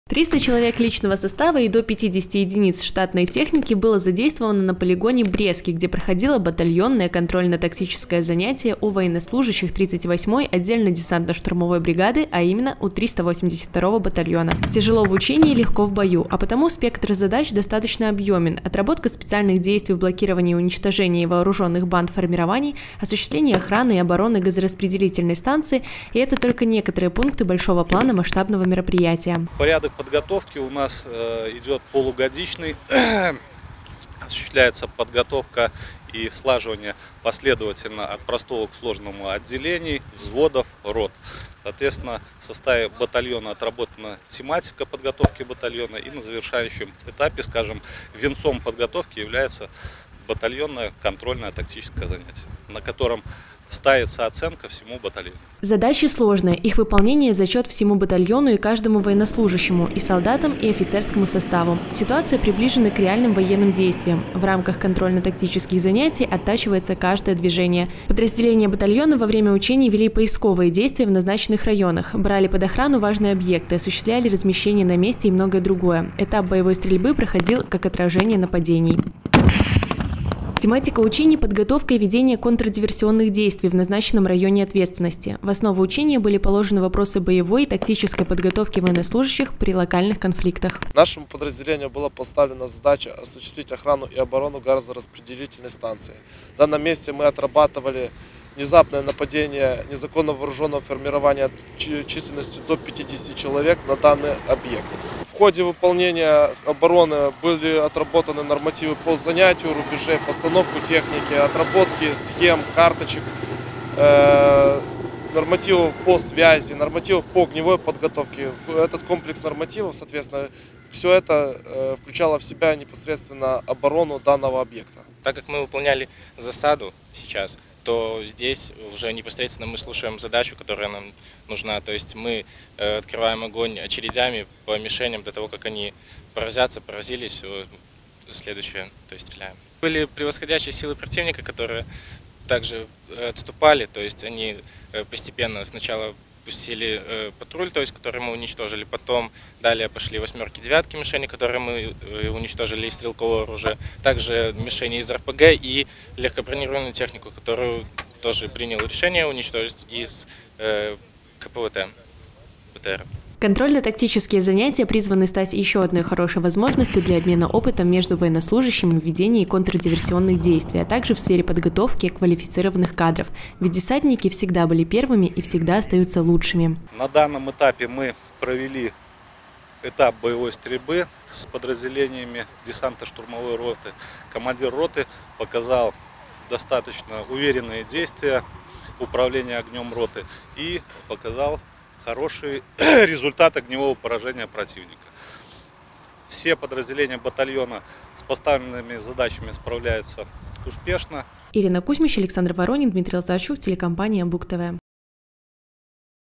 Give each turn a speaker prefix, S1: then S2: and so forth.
S1: 300 человек личного состава и до 50 единиц штатной техники было задействовано на полигоне Брестский, где проходило батальонное контрольно-тактическое занятие у военнослужащих 38-й отдельной десантно-штурмовой бригады, а именно у 382-го батальона. Тяжело в учении, легко в бою, а потому спектр задач достаточно объемен. Отработка специальных действий в блокировании и уничтожении вооруженных банд формирований, осуществление охраны и обороны газораспределительной станции, и это только некоторые пункты большого плана масштабного мероприятия.
S2: Порядок подготовки у нас идет полугодичный, осуществляется подготовка и слаживание последовательно от простого к сложному отделений, взводов, рот. Соответственно, в составе батальона отработана тематика подготовки батальона, и на завершающем этапе, скажем, венцом подготовки является батальонное контрольное тактическое занятие, на котором ставится оценка всему батальону.
S1: Задачи сложные, их выполнение за счет всему батальону и каждому военнослужащему, и солдатам, и офицерскому составу. Ситуация приближена к реальным военным действиям. В рамках контрольно-тактических занятий оттачивается каждое движение. Подразделения батальона во время учений вели поисковые действия в назначенных районах, брали под охрану важные объекты, осуществляли размещение на месте и многое другое. Этап боевой стрельбы проходил как отражение нападений. Тематика учений – подготовка и ведение контрдиверсионных действий в назначенном районе ответственности. В основу учения были положены вопросы боевой и тактической подготовки военнослужащих при локальных конфликтах.
S3: Нашему подразделению была поставлена задача осуществить охрану и оборону газораспределительной станции. В данном месте мы отрабатывали внезапное нападение незаконно вооруженного формирования численностью до 50 человек на данный объект. В ходе выполнения обороны были отработаны нормативы по занятию рубежей, постановку техники, отработки схем, карточек, нормативов по связи, нормативов по огневой подготовке. Этот комплекс нормативов, соответственно, все это включало в себя непосредственно оборону данного объекта.
S4: Так как мы выполняли засаду сейчас, то здесь уже непосредственно мы слушаем задачу, которая нам нужна. То есть мы открываем огонь очередями по мишеням до того, как они поразились, следующее, то есть стреляем. Были превосходящие силы противника, которые также отступали, то есть они постепенно сначала пустили патруль, то есть который мы уничтожили, потом далее пошли восьмерки, девятки мишени, которые мы уничтожили из стрелкового оружия, также мишени из РПГ и легкобронированную технику, которую тоже принял решение уничтожить из КПВТ, БТР.
S1: Контрольно-тактические занятия призваны стать еще одной хорошей возможностью для обмена опытом между военнослужащими в ведении контрдиверсионных действий, а также в сфере подготовки квалифицированных кадров. Ведь десантники всегда были первыми и всегда остаются лучшими.
S2: На данном этапе мы провели этап боевой стрельбы с подразделениями десантно-штурмовой роты. Командир роты показал достаточно уверенные действия управления огнем роты и показал хороший результат огневого поражения противника. Все подразделения батальона с поставленными задачами справляются успешно.
S1: Ирина Кузьмич, Александр Воронин, Дмитрий Лазарчук, телекомпания БуК ТВ.